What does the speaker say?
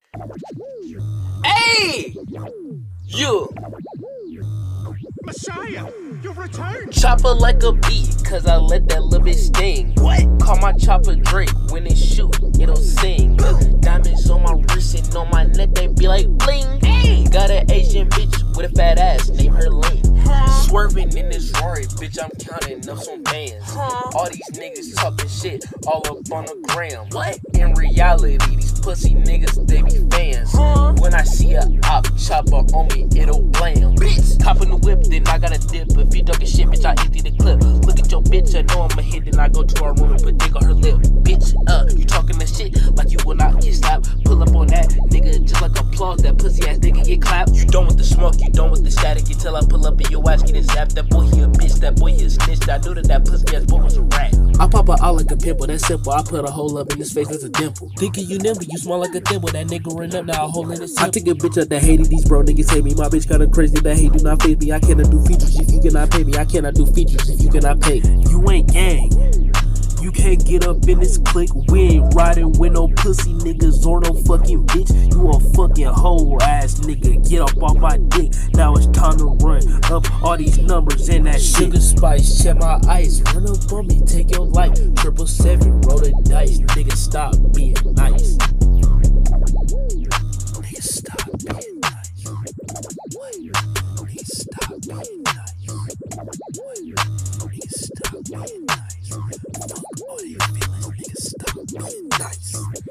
Hey! You! Messiah, you've returned! Chopper like a bee, cause I let that little bitch sting. What? Call my chopper Drake, when it shoot, it'll sing. Diamonds on my wrist and on my neck, they be like bling. Hey! Got an Asian bitch with a fat ass, name her Lane. Swerving in this Rory, bitch, I'm counting up some bands. All these niggas talking shit all up on the gram. What? In reality, these pussy niggas, they be fans. When I see a op chopper on me, it'll blam. Bitch, hop in the whip, then I got a dip. If you talking shit, bitch, I empty the clip. Look at your bitch, I know I'ma hit, then I go to her room and put dick on her lip. Bitch, you talking that shit like you will not get slapped. Pull up on that nigga just like applause. That pussy ass nigga get clapped. You done with the smoke, you done with the static. Until I pull up in your ass, getting zapped. That boy he a bitch, that boy he a snitch. I knew that pussy ass boy was a rat. I pop her out like a pimple, that's simple. I put a hole up in his face, that's a dimple. Thinking you nimble, you smell like a thimble. That nigga ran up, now a hole in his simple. I take a bitch up that hated, these bro niggas hate me. My bitch kinda crazy, that hate do not phase me. I cannot do features if you cannot pay me. I cannot do features if you cannot pay me. You ain't gang. You can't get up in this clique. We ain't riding with no pussy niggas or no fucking bitch. You a fucking hoe ass nigga. Get up off my dick. Now it's time to run up all these numbers and that shit. Sugar spice, check my ice. Run up on me, take your life. 777, roll the dice. Nigga, stop being nice. Nigga, stop being nice. Nigga, stop being nice. Nigga, stop being nice. Fuck all your feelings, nigga, stop being nice.